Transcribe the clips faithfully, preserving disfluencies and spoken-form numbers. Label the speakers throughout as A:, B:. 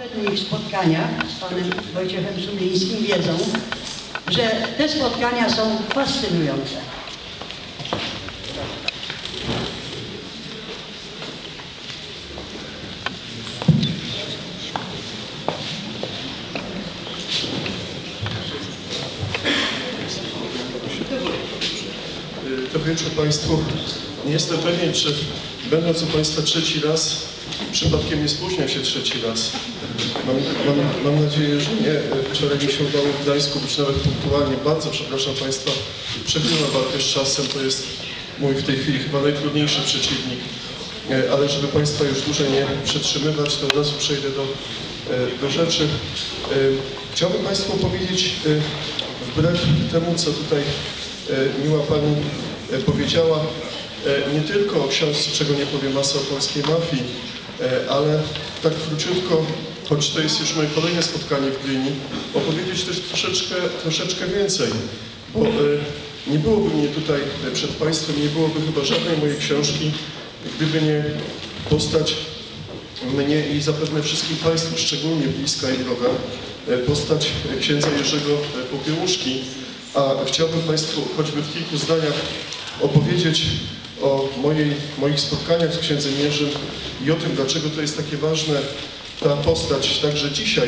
A: poprzednich spotkaniach z panem Wojciechem Sumińskim wiedzą, że te spotkania są fascynujące.
B: Dobry wieczór Państwu. Nie jestem pewien, czy będąc u Państwa trzeci raz, przypadkiem nie spóźniam się trzeci raz. Mam, mam, mam nadzieję, że nie. Wczoraj mi się udało w Gdańsku być nawet punktualnie. Bardzo przepraszam Państwa. Przegrywam walkę z czasem. To jest mój w tej chwili chyba najtrudniejszy przeciwnik. Ale żeby Państwa już dłużej nie przetrzymywać, to od razu przejdę do, do rzeczy. Chciałbym Państwu powiedzieć, wbrew temu, co tutaj miła Pani powiedziała, nie tylko o książce, czego nie powiem, Masa o polskiej mafii, ale tak króciutko, choć to jest już moje kolejne spotkanie w Gdyni, opowiedzieć też troszeczkę, troszeczkę więcej, bo nie byłoby mnie tutaj przed Państwem, nie byłoby chyba żadnej mojej książki, gdyby nie postać mnie i zapewne wszystkim Państwu szczególnie bliska i droga, postać księdza Jerzego Popiełuszki. A chciałbym Państwu choćby w kilku zdaniach opowiedzieć o mojej, moich spotkaniach z księdzem Jerzym i o tym, dlaczego to jest takie ważne, ta postać, także dzisiaj,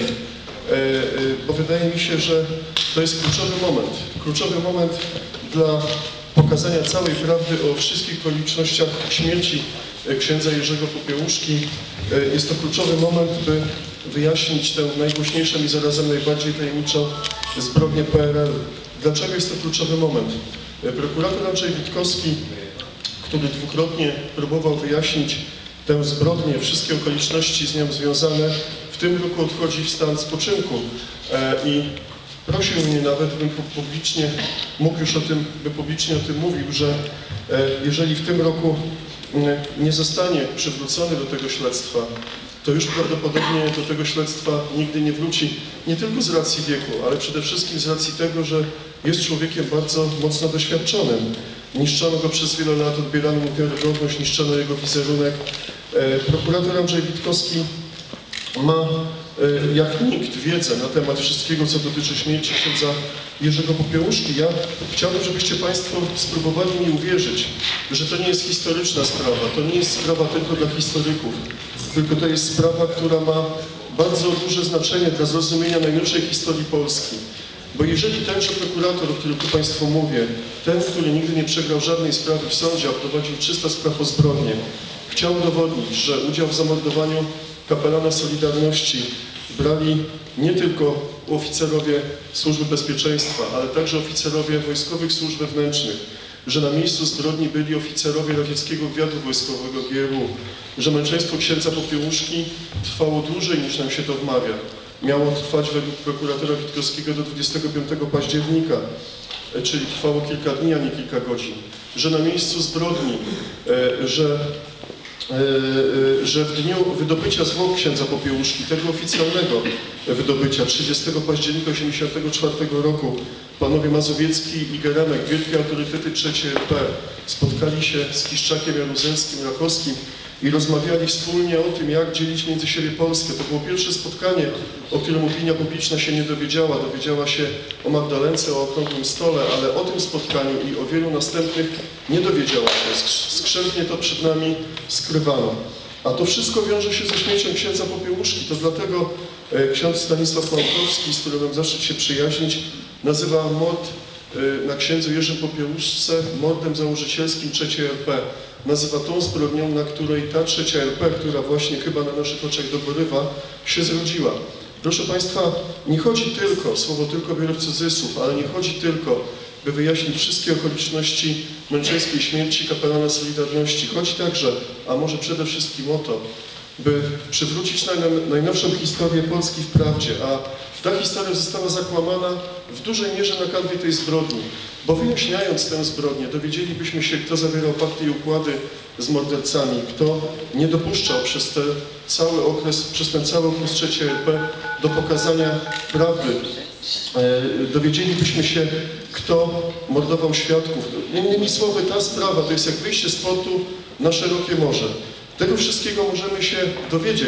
B: bo wydaje mi się, że to jest kluczowy moment, kluczowy moment dla pokazania całej prawdy o wszystkich okolicznościach śmierci księdza Jerzego Popiełuszki. Jest to kluczowy moment, by wyjaśnić tę najgłośniejszą i zarazem najbardziej tajemniczą zbrodnię P R L. Dlaczego jest to kluczowy moment? Prokurator Andrzej Witkowski, który dwukrotnie próbował wyjaśnić tę zbrodnię, wszystkie okoliczności z nią związane, w tym roku odchodzi w stan spoczynku i prosił mnie nawet, bym publicznie mógł już o tym, by publicznie o tym mówił, że jeżeli w tym roku nie zostanie przywrócony do tego śledztwa, to już prawdopodobnie do tego śledztwa nigdy nie wróci, nie tylko z racji wieku, ale przede wszystkim z racji tego, że jest człowiekiem bardzo mocno doświadczonym. Niszczono go przez wiele lat, odbierano mu wiarygodność, niszczono jego wizerunek. Prokurator Andrzej Witkowski ma jak nikt wiedzę na temat wszystkiego, co dotyczy śmierci księdza Jerzego Popiełuszki. Ja chciałbym, żebyście Państwo spróbowali mi uwierzyć, że to nie jest historyczna sprawa, to nie jest sprawa tylko dla historyków, tylko to jest sprawa, która ma bardzo duże znaczenie dla zrozumienia najnowszej historii Polski. Bo jeżeli tenże prokurator, o którym tu Państwu mówię, ten, który nigdy nie przegrał żadnej sprawy w sądzie, a prowadził trzysta spraw o zbrodnię, chciał udowodnić, że udział w zamordowaniu kapelana Solidarności brali nie tylko oficerowie Służby Bezpieczeństwa, ale także oficerowie wojskowych służb wewnętrznych, że na miejscu zbrodni byli oficerowie radzieckiego wywiadu wojskowego G R U, że męczeństwo księdza Popiełuszki trwało dłużej niż nam się to wmawia. Miało trwać według prokuratora Witkowskiego do dwudziestego piątego października, czyli trwało kilka dni, a nie kilka godzin. Że na miejscu zbrodni, że, że w dniu wydobycia zwłok księdza Popiełuszki, tego oficjalnego wydobycia, trzydziestego października tysiąc dziewięćset osiemdziesiątego czwartego roku, panowie Mazowiecki i Geremek, wielkie autorytety trzeciej R P, spotkali się z Kiszczakiem, Jaruzelskim, Rakowskim i rozmawiali wspólnie o tym, jak dzielić między siebie Polskę. To było pierwsze spotkanie, o którym opinia publiczna się nie dowiedziała. Dowiedziała się o Magdalence, o okrągłym stole, ale o tym spotkaniu i o wielu następnych nie dowiedziała się. Skrzętnie to przed nami skrywano. A to wszystko wiąże się ze śmiercią księdza Popiełuszki. To dlatego ksiądz Stanisław Małkowski, z którym mam zaszczyt się przyjaźnić, nazywa mord na księdzu Jerzym Popiełuszce mordem założycielskim trzeciej R P. Nazywa tą zbrodnią, na której ta trzecia R P, która właśnie chyba na naszych oczach dogorywa, się zrodziła. Proszę Państwa, nie chodzi tylko, słowo tylko biorę w cudzysłów, ale nie chodzi tylko, by wyjaśnić wszystkie okoliczności męczeńskiej śmierci kapelana Solidarności. Chodzi także, a może przede wszystkim o to, by przywrócić najnowszą historię Polski w prawdzie, a ta historia została zakłamana w dużej mierze na kanwie tej zbrodni, bo wyjaśniając tę zbrodnię, dowiedzielibyśmy się, kto zawierał pakty i układy z mordercami, kto nie dopuszczał przez, te cały okres, przez ten cały okres trzeciej R P do pokazania prawdy. Dowiedzielibyśmy się, kto mordował świadków. Innymi słowy, ta sprawa to jest jak wyjście z portu na szerokie morze. Tego wszystkiego możemy się dowiedzieć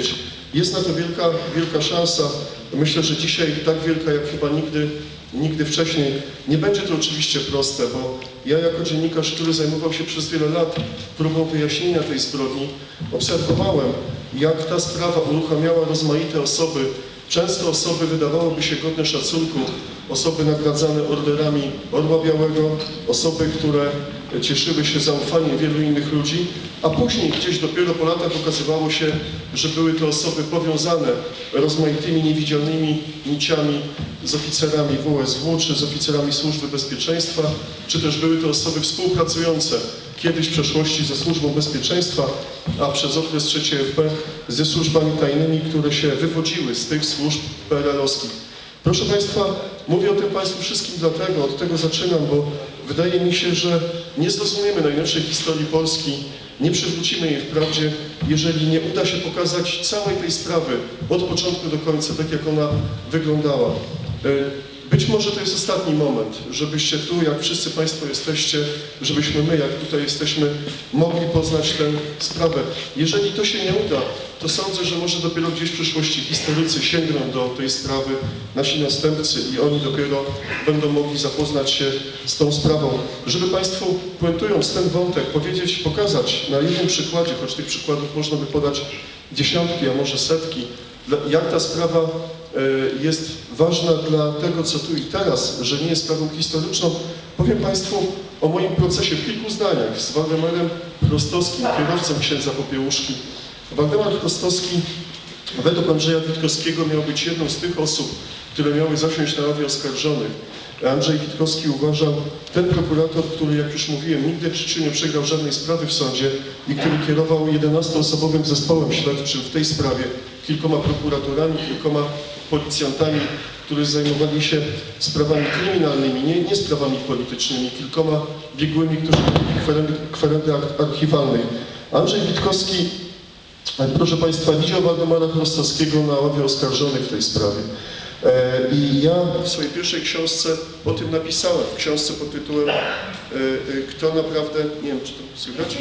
B: Jest na to wielka, wielka szansa. Myślę, że dzisiaj tak wielka jak chyba nigdy, nigdy wcześniej. Nie będzie to oczywiście proste, bo ja jako dziennikarz, który zajmował się przez wiele lat próbą wyjaśnienia tej zbrodni, obserwowałem, jak ta sprawa uruchamiała rozmaite osoby, często osoby wydawałoby się godne szacunku, osoby nagradzane orderami Orła Białego, osoby, które cieszyły się zaufaniem wielu innych ludzi, a później gdzieś dopiero po latach okazywało się, że były to osoby powiązane rozmaitymi niewidzialnymi niciami z oficerami W S W, czy z oficerami Służby Bezpieczeństwa, czy też były to osoby współpracujące kiedyś w przeszłości ze Służbą Bezpieczeństwa, a przez okres trzeciej F B ze służbami tajnymi, które się wywodziły z tych służb P R L-owskich. Proszę Państwa, mówię o tym Państwu wszystkim dlatego, od tego zaczynam, bo wydaje mi się, że nie zrozumiemy najnowszej historii Polski, nie przywrócimy jej wprawdzie, jeżeli nie uda się pokazać całej tej sprawy od początku do końca, tak jak ona wyglądała. Być może to jest ostatni moment, żebyście tu, jak wszyscy Państwo jesteście, żebyśmy my, jak tutaj jesteśmy, mogli poznać tę sprawę. Jeżeli to się nie uda, to sądzę, że może dopiero gdzieś w przyszłości historycy sięgną do tej sprawy, nasi następcy, i oni dopiero będą mogli zapoznać się z tą sprawą. Żeby Państwu, puentując ten wątek, powiedzieć, pokazać na jednym przykładzie, choć tych przykładów można by podać dziesiątki, a może setki, jak ta sprawa jest ważna dla tego, co tu i teraz, że nie jest sprawą historyczną, powiem Państwu o moim procesie w kilku zdaniach z Waldemarem Chrostowskim, kierowcą księdza Popiełuszki. Waldemar Chrostowski według Andrzeja Witkowskiego miał być jedną z tych osób, które miały zasiąść na ławie oskarżonych. Andrzej Witkowski uważał, ten prokurator, który, jak już mówiłem, nigdy w życiu nie przegrał żadnej sprawy w sądzie i który kierował jedenastoosobowym zespołem śledczym w tej sprawie, kilkoma prokuratorami, kilkoma policjantami, którzy zajmowali się sprawami kryminalnymi, nie, nie sprawami politycznymi, kilkoma biegłymi, którzy mieli kwerendy, kwerendy archiwalnych. Andrzej Witkowski, proszę Państwa, widział Waldemara Chrostowskiego na ławie oskarżonych w tej sprawie. I ja w swojej pierwszej książce o tym napisałem, w książce pod tytułem Kto naprawdę, nie wiem, czy to słychać?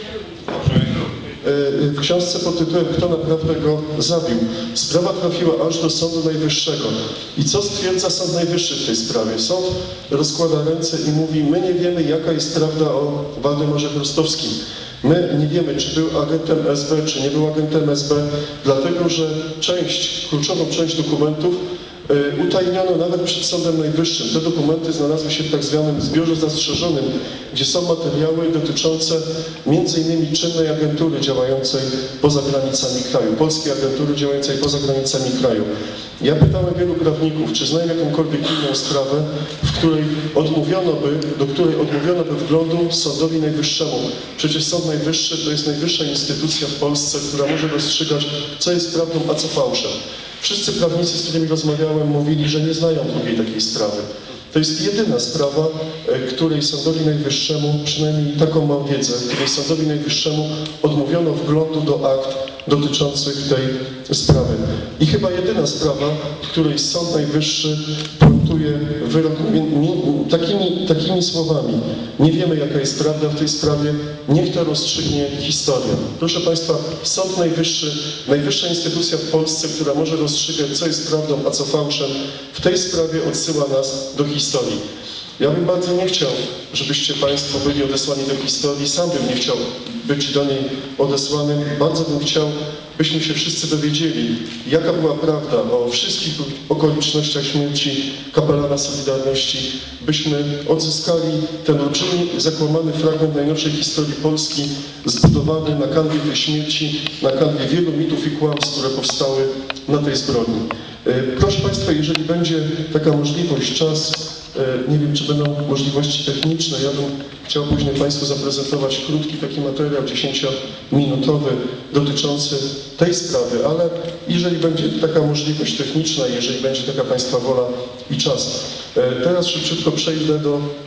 B: W książce pod tytułem Kto naprawdę go zabił. Sprawa trafiła aż do Sądu Najwyższego. I co stwierdza Sąd Najwyższy w tej sprawie? Sąd rozkłada ręce i mówi, my nie wiemy, jaka jest prawda o Waldemarze Chrostowskim. My nie wiemy, czy był agentem S B, czy nie był agentem S B, dlatego że część, kluczową część dokumentów utajniono nawet przed Sądem Najwyższym. Te dokumenty znalazły się w tak zwanym zbiorze zastrzeżonym, gdzie są materiały dotyczące między innymi czynnej agentury działającej poza granicami kraju, polskiej agentury działającej poza granicami kraju. Ja pytałem wielu prawników, czy znają jakąkolwiek inną sprawę, w której odmówiono by, do której odmówiono by wglądu Sądowi Najwyższemu. Przecież Sąd Najwyższy to jest najwyższa instytucja w Polsce, która może rozstrzygać, co jest prawdą, a co fałszem. Wszyscy prawnicy, z którymi rozmawiałem, mówili, że nie znają drugiej takiej sprawy. To jest jedyna sprawa, której Sądowi Najwyższemu, przynajmniej taką mam wiedzę, której Sądowi Najwyższemu odmówiono wglądu do akt dotyczących tej sprawy. I chyba jedyna sprawa, w której Sąd Najwyższy punktuje wyrok takimi, takimi słowami. Nie wiemy, jaka jest prawda w tej sprawie, niech to rozstrzygnie historia. Proszę Państwa, Sąd Najwyższy, najwyższa instytucja w Polsce, która może rozstrzygać, co jest prawdą, a co fałszem, w tej sprawie odsyła nas do historii. Ja bym bardzo nie chciał, żebyście Państwo byli odesłani do historii, sam bym nie chciał być do niej odesłanym. Bardzo bym chciał, byśmy się wszyscy dowiedzieli, jaka była prawda o wszystkich okolicznościach śmierci kapelana Solidarności, byśmy odzyskali ten olbrzymi, zakłamany fragment najnowszej historii Polski, zbudowany na kanwie tej śmierci, na kanwie wielu mitów i kłamstw, które powstały na tej zbrodni. Proszę Państwa, jeżeli będzie taka możliwość, czas, nie wiem, czy będą możliwości techniczne, ja bym chciał później Państwu zaprezentować krótki taki materiał, dziesięciominutowy, dotyczący tej sprawy, ale jeżeli będzie taka możliwość techniczna, jeżeli będzie taka Państwa wola i czas. Teraz szybciutko przejdę do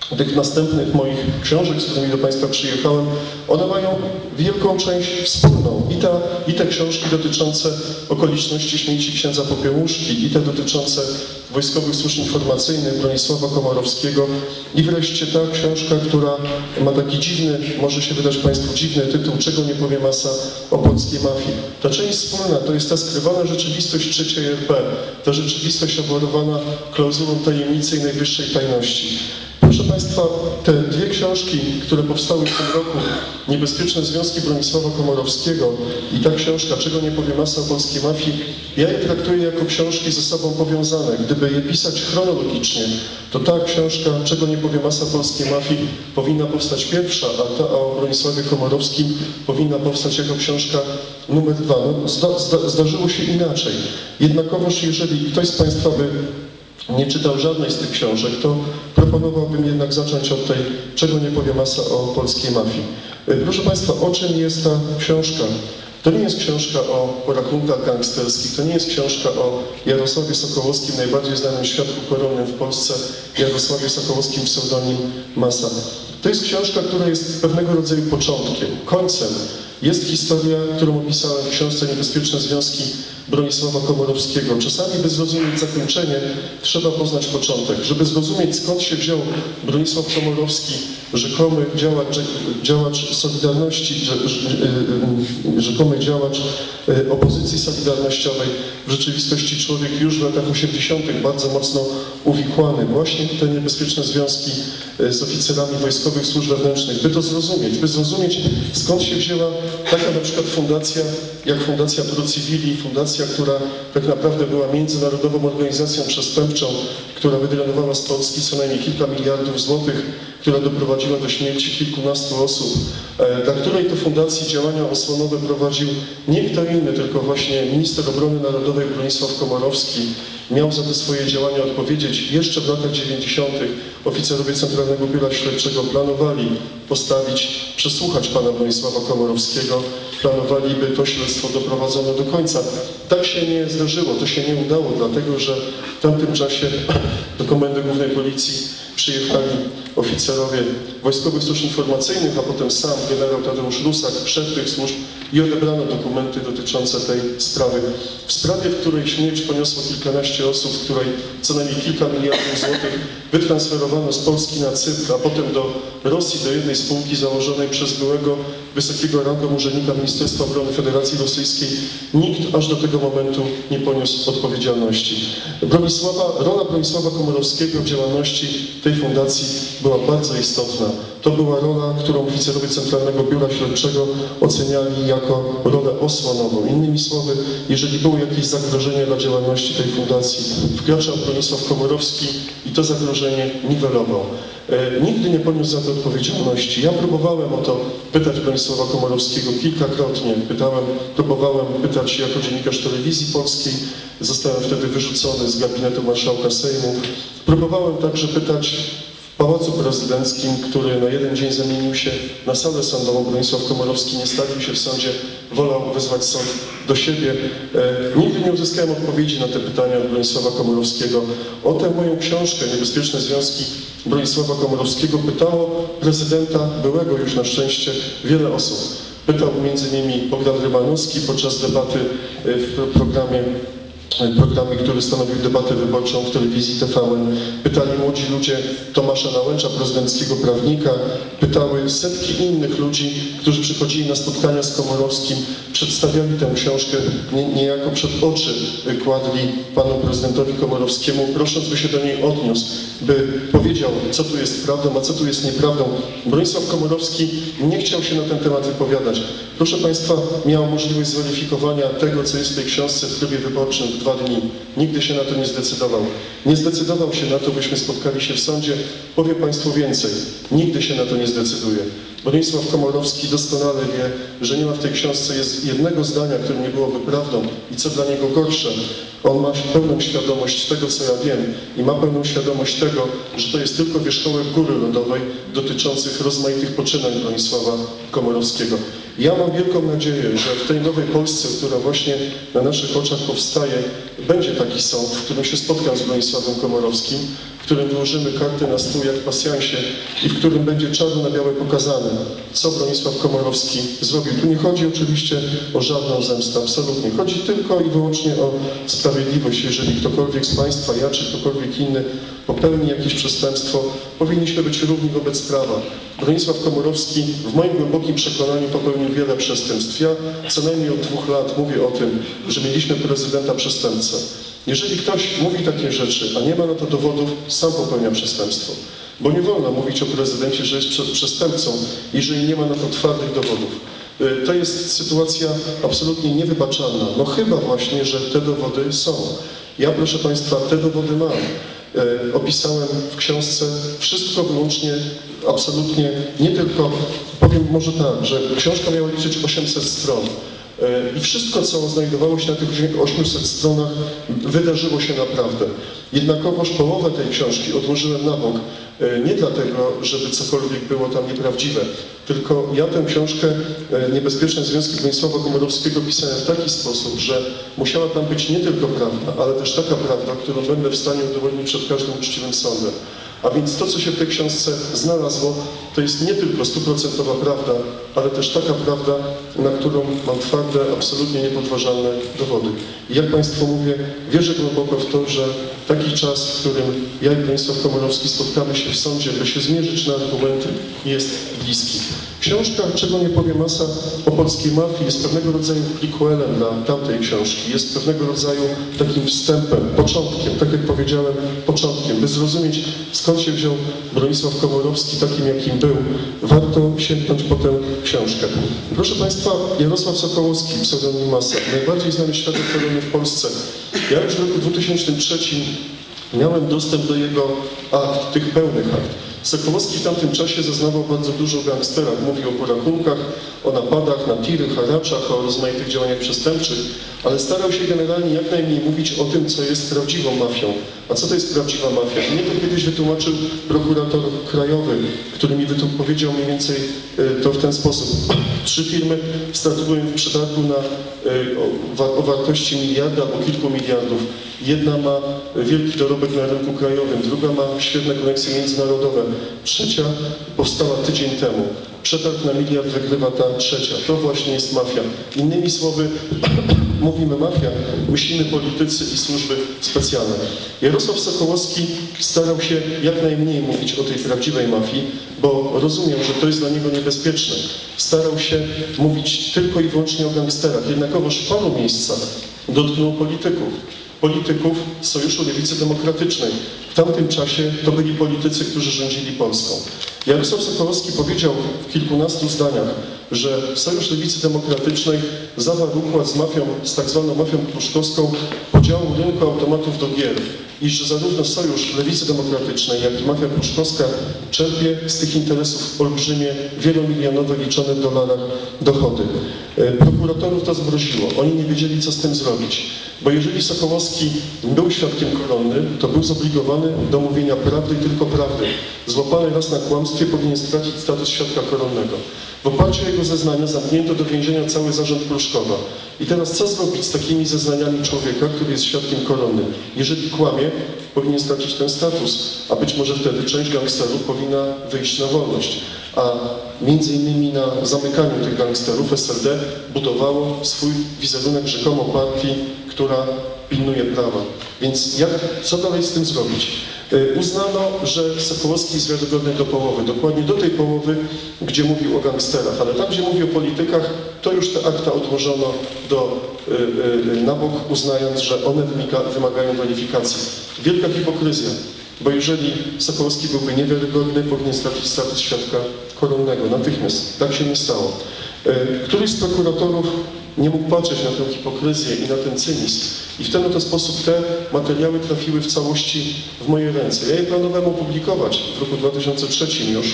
B: tych następnych moich książek, z którymi do Państwa przyjechałem, one mają wielką część wspólną. I, ta, i te książki dotyczące okoliczności śmierci księdza Popiełuszki, i te dotyczące wojskowych służb informacyjnych Bronisława Komorowskiego, i wreszcie ta książka, która ma taki dziwny, może się wydać Państwu dziwny tytuł, Czego nie powie masa o polskiej mafii. Ta część wspólna to jest ta skrywana rzeczywistość trzeciej R P, ta rzeczywistość obładowana klauzulą tajemnicy i najwyższej tajności. Proszę Państwa, te dwie książki, które powstały w tym roku, Niebezpieczne związki Bronisława Komorowskiego i ta książka, Czego nie powie masa o polskiej mafii, ja je traktuję jako książki ze sobą powiązane. Gdyby je pisać chronologicznie, to ta książka, Czego nie powie masa o polskiej mafii, powinna powstać pierwsza, a ta o Bronisławie Komorowskim powinna powstać jako książka numer dwa. No, zda, zda, zdarzyło się inaczej. Jednakowoż, jeżeli ktoś z Państwa by nie czytał żadnej z tych książek, to proponowałbym jednak zacząć od tej, Czego nie powie masa o polskiej mafii. Proszę Państwa, o czym jest ta książka? To nie jest książka o porachunkach gangsterskich, to nie jest książka o Jarosławie Sokołowskim, najbardziej znanym świadku koronnym w Polsce, Jarosławie Sokołowskim, pseudonim Masa. To jest książka, która jest pewnego rodzaju początkiem, końcem. Jest historia, którą opisałem w książce Niebezpieczne związki Bronisława Komorowskiego. Czasami, by zrozumieć zakończenie, trzeba poznać początek. Żeby zrozumieć, skąd się wziął Bronisław Komorowski, rzekomy działacz, działacz Solidarności, rzekomy działacz opozycji solidarnościowej, w rzeczywistości człowiek już w latach osiemdziesiątych bardzo mocno uwikłany właśnie w te niebezpieczne związki z oficerami wojskowych służb wewnętrznych. By to zrozumieć, by zrozumieć, skąd się wzięła taka na przykład fundacja, jak Fundacja Pro Civili, fundacja, która tak naprawdę była międzynarodową organizacją przestępczą, która wydrenowała z Polski co najmniej kilka miliardów złotych, która doprowadziła do śmierci kilkunastu osób, dla której to fundacji działania osłonowe prowadził nie kto inny, tylko właśnie minister obrony narodowej Bronisław Komorowski. Miał za te swoje działania odpowiedzieć. Jeszcze w latach dziewięćdziesiątych oficerowie Centralnego Biura Śledczego planowali postawić, przesłuchać pana Bronisława Komorowskiego, planowaliby to śledztwo doprowadzono do końca. Tak się nie zdarzyło, to się nie udało, dlatego że w tamtym czasie do Komendy Głównej Policji przyjechali oficerowie Wojskowych Służb Informacyjnych, a potem sam generał Tadeusz Rusak, szef tych służb, i odebrano dokumenty dotyczące tej sprawy. W sprawie, w której śmierć poniosło kilkanaście osób, w której co najmniej kilka miliardów złotych wytransferowano z Polski na Cypr, a potem do Rosji, do jednej spółki założonej przez byłego wysokiego rangą urzędnika Ministerstwa Obrony Federacji Rosyjskiej, nikt aż do tego momentu nie poniósł odpowiedzialności. Bronisława, rola Bronisława Komorowskiego w działalności tej fundacji była bardzo istotna. To była rola, którą oficerowie Centralnego Biura Śledczego oceniali jako rolę osłonową. Innymi słowy, jeżeli było jakieś zagrożenie dla działalności tej fundacji, wkraczał Bronisław Komorowski i to zagrożenie niwelował. E, nigdy nie poniósł za to odpowiedzialności. Ja próbowałem o to pytać Bronisława Komorowskiego kilkakrotnie. Pytałem, próbowałem pytać jako dziennikarz Telewizji Polskiej. Zostałem wtedy wyrzucony z gabinetu marszałka Sejmu. Próbowałem także pytać w Pałacu Prezydenckim, który na jeden dzień zamienił się na salę sądową. Bronisław Komorowski nie stawił się w sądzie, wolał wezwać sąd do siebie. E, nigdy nie uzyskałem odpowiedzi na te pytania od Bronisława Komorowskiego. O tę moją książkę, Niebezpieczne związki Bronisława Komorowskiego, pytało prezydenta, byłego już na szczęście, wiele osób. Pytał między innymi Bogdan Rymanowski podczas debaty w programie programie, który stanowił debatę wyborczą w telewizji T V N. Pytali młodzi ludzie Tomasza Nałęcza, prezydenckiego prawnika. Pytały setki innych ludzi, którzy przychodzili na spotkania z Komorowskim, przedstawiali tę książkę, nie, niejako przed oczy kładli panu prezydentowi Komorowskiemu, prosząc, by się do niej odniósł, by powiedział, co tu jest prawdą, a co tu jest nieprawdą. Bronisław Komorowski nie chciał się na ten temat wypowiadać. Proszę Państwa, miał możliwość zweryfikowania tego, co jest w tej książce w trybie wyborczym w dwa dni. Nigdy się na to nie zdecydował. Nie zdecydował się na to, byśmy spotkali się w sądzie. Powiem Państwu więcej. Nigdy się na to nie zdecyduje. Bronisław Komorowski doskonale wie, że nie ma w tej książce jest jednego zdania, które nie byłoby prawdą i co dla niego gorsze. On ma pełną świadomość tego, co ja wiem i ma pełną świadomość tego, że to jest tylko wierzchołek góry lodowej dotyczących rozmaitych poczynań Bronisława Komorowskiego. Ja mam wielką nadzieję, że w tej nowej Polsce, która właśnie na naszych oczach powstaje, będzie taki sąd, w którym się spotkam z Bronisławem Komorowskim, w którym wyłożymy karty na stół jak w pasjansie i w którym będzie czarno na białe pokazane, co Bronisław Komorowski zrobił. Tu nie chodzi oczywiście o żadną zemstę, absolutnie. Chodzi tylko i wyłącznie o sprawiedliwość. Jeżeli ktokolwiek z Państwa, ja czy ktokolwiek inny popełni jakieś przestępstwo, powinniśmy być równi wobec prawa. Bronisław Komorowski w moim głębokim przekonaniu popełnił wiele przestępstw. Ja co najmniej od dwóch lat mówię o tym, że mieliśmy prezydenta przestępcę. Jeżeli ktoś mówi takie rzeczy, a nie ma na to dowodów, sam popełnia przestępstwo. Bo nie wolno mówić o prezydencie, że jest przestępcą, jeżeli nie ma na to twardych dowodów. To jest sytuacja absolutnie niewybaczalna. No chyba właśnie, że te dowody są. Ja, proszę Państwa, te dowody mam. E, opisałem w książce wszystko wyłącznie, absolutnie, nie tylko, powiem może tak, że książka miała liczyć osiemset stron. I wszystko, co znajdowało się na tych osiemset stronach, wydarzyło się naprawdę. Jednakowoż połowę tej książki odłożyłem na bok. Nie dlatego, żeby cokolwiek było tam nieprawdziwe, tylko ja tę książkę Niebezpieczne Związki Bronisława Komorowskiego pisałem w taki sposób, że musiała tam być nie tylko prawda, ale też taka prawda, którą będę w stanie udowodnić przed każdym uczciwym sądem. A więc to, co się w tej książce znalazło, to jest nie tylko stuprocentowa prawda, ale też taka prawda, na którą mam twarde, absolutnie niepodważalne dowody. I jak Państwu mówię, wierzę głęboko w to, że taki czas, w którym ja i Bronisław Komorowski spotkamy się w sądzie, by się zmierzyć na argumenty, jest bliski. Książka, czego nie powie masa, o polskiej mafii jest pewnego rodzaju prequelem dla tamtej książki. Jest pewnego rodzaju takim wstępem, początkiem, tak jak powiedziałem, początkiem. By zrozumieć, skąd się wziął Bronisław Komorowski takim, jakim był, warto sięgnąć po tę książkę. Proszę Państwa, Jarosław Sokołowski, pseudonim Masa, najbardziej znany świadek koronny w Polsce. Ja już w roku dwutysięcznym trzecim miałem dostęp do jego akt, tych pełnych akt. Sokołowski w tamtym czasie zeznawał bardzo dużo o gangsterach. Mówił o porachunkach, o napadach na tiry, haraczach, o rozmaitych działaniach przestępczych, ale starał się generalnie jak najmniej mówić o tym, co jest prawdziwą mafią. A co to jest prawdziwa mafia? Mnie to kiedyś wytłumaczył prokurator krajowy, który mi powiedział mniej więcej to w ten sposób. Trzy firmy startują w przetargu na, o, o wartości miliarda albo kilku miliardów. Jedna ma wielki dorobek na rynku krajowym, druga ma świetne koneksje międzynarodowe, trzecia powstała tydzień temu. Przetarg na miliard wygrywa ta trzecia. To właśnie jest mafia. Innymi słowy, mówimy mafia, myślimy politycy i służby specjalne. Jarosław Sokołowski starał się jak najmniej mówić o tej prawdziwej mafii, bo rozumiał, że to jest dla niego niebezpieczne. Starał się mówić tylko i wyłącznie o gangsterach. Jednakowoż w paru miejscach dotknął polityków. Polityków Sojuszu Lewicy Demokratycznej. W tamtym czasie to byli politycy, którzy rządzili Polską. Jarosław Sokołowski powiedział w kilkunastu zdaniach, że Sojusz Lewicy Demokratycznej zawarł układ z mafią, z tak zwaną mafią pruszkowską, podziału rynku automatów do gier i że zarówno Sojusz Lewicy Demokratycznej, jak i mafia pruszkowska czerpie z tych interesów olbrzymie, wielomilionowe, liczone w dolarach dochody. Prokuratorów to zmroziło. Oni nie wiedzieli, co z tym zrobić. Bo jeżeli Sokołowski był świadkiem koronnym, to był zobligowany do mówienia prawdy i tylko prawdy. Złapany raz na kłamstwie powinien stracić status świadka koronnego. W oparciu o jego zeznania zamknięto do więzienia cały zarząd Pruszkowa. I teraz co zrobić z takimi zeznaniami człowieka, który jest świadkiem koronnym? Jeżeli kłamie, powinien stracić ten status, a być może wtedy część gangsterów powinna wyjść na wolność. A między innymi na zamykaniu tych gangsterów S L D budowało swój wizerunek rzekomo partii, która pilnuje prawa. Więc jak, co dalej z tym zrobić? Uznano, że Sokołowski jest wiarygodny do połowy, dokładnie do tej połowy, gdzie mówił o gangsterach, ale tam, gdzie mówił o politykach, to już te akta odłożono do, yy, na bok, uznając, że one wymaga, wymagają weryfikacji. Wielka hipokryzja, bo jeżeli Sokołowski byłby niewiarygodny, powinien stracić status świadka koronnego natychmiast. Tak się nie stało. Yy, któryś z prokuratorów nie mógł patrzeć na tę hipokryzję i na ten cynizm. I w ten oto sposób te materiały trafiły w całości w moje ręce. Ja je planowałem opublikować w roku dwa tysiące trzecim już,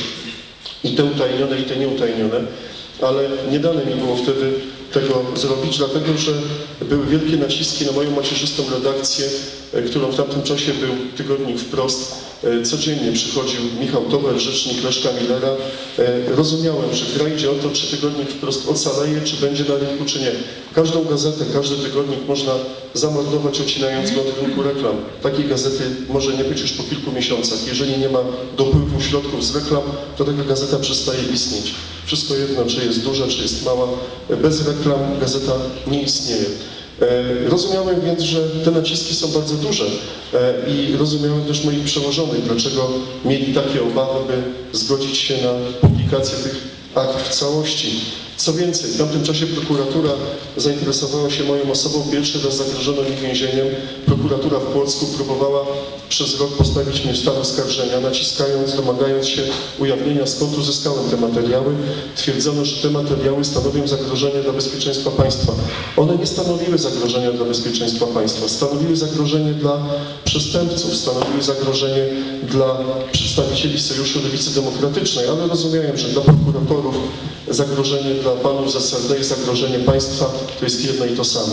B: i te utajnione, i te nieutajnione, ale nie dane mi było wtedy tego zrobić, dlatego że były wielkie naciski na moją macierzystą redakcję, którą w tamtym czasie był tygodnik Wprost, codziennie przychodził Michał Tower, rzecznik Leszka Millera. Rozumiałem, że gra idzie o to, czy tygodnik wprost ocaleje, czy będzie na rynku, czy nie. Każdą gazetę, każdy tygodnik można zamordować, odcinając go od rynku reklam. Takiej gazety może nie być już po kilku miesiącach. Jeżeli nie ma dopływu środków z reklam, to taka gazeta przestaje istnieć. Wszystko jedno, czy jest duża, czy jest mała. Bez reklam gazeta nie istnieje. Rozumiałem więc, że te naciski są bardzo duże i rozumiałem też moich przełożonych, dlaczego mieli takie obawy, by zgodzić się na publikację tych akt w całości. Co więcej, w tamtym czasie prokuratura zainteresowała się moją osobą. Pierwszy raz zagrożono mi więzieniem. Prokuratura w Płocku próbowała przez rok postawić mnie w stan oskarżenia, naciskając, domagając się ujawnienia, skąd uzyskałem te materiały. Twierdzono, że te materiały stanowią zagrożenie dla bezpieczeństwa państwa. One nie stanowiły zagrożenia dla bezpieczeństwa państwa, stanowiły zagrożenie dla przestępców, stanowiły zagrożenie dla przedstawicieli Sojuszu Lewicy Demokratycznej, ale rozumiałem, że dla prokuratorów zagrożenie dla panów z S L D i zagrożenie państwa to jest jedno i to samo.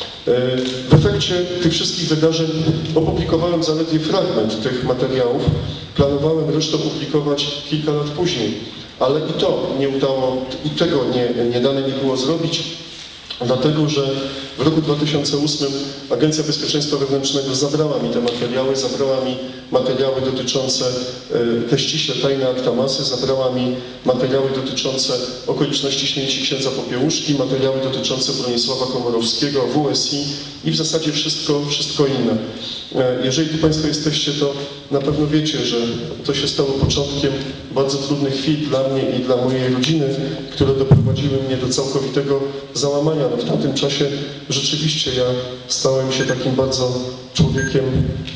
B: W efekcie tych wszystkich wydarzeń opublikowałem zaledwie fragment tych materiałów. Planowałem resztę opublikować kilka lat później, ale i to nie udało, i tego nie, nie dane nie było zrobić, dlatego że w roku dwa tysiące ósmym Agencja Bezpieczeństwa Wewnętrznego zabrała mi te materiały, zabrała mi materiały dotyczące te ściśle tajne akta masy, zabrała mi materiały dotyczące okoliczności śmierci księdza Popiełuszki, materiały dotyczące Bronisława Komorowskiego, W S I i w zasadzie wszystko, wszystko inne. Jeżeli tu Państwo jesteście, to na pewno wiecie, że to się stało początkiem bardzo trudnych chwil dla mnie i dla mojej rodziny, które doprowadziły mnie do całkowitego załamania. No w tamtym czasie rzeczywiście ja stałem się takim bardzo człowiekiem.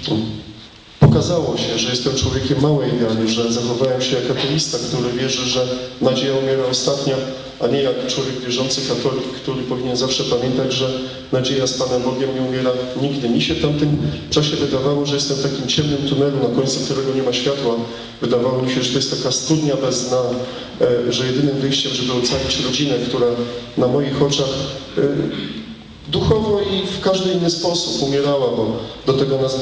B: Pokazało się, że jestem człowiekiem małej wiary, że zachowałem się jak ateista, który wierzy, że nadzieja umiera ostatnia, a nie jak człowiek wierzący katolik, który powinien zawsze pamiętać, że nadzieja z Panem Bogiem nie umiera nigdy. Mi się w tamtym czasie wydawało, że jestem w takim ciemnym tunelu, na końcu którego nie ma światła. Wydawało mi się, że to jest taka studnia bez dna, że jedynym wyjściem, żeby ocalić rodzinę, która na moich oczach duchowo i w każdy inny sposób umierała, bo do tego nas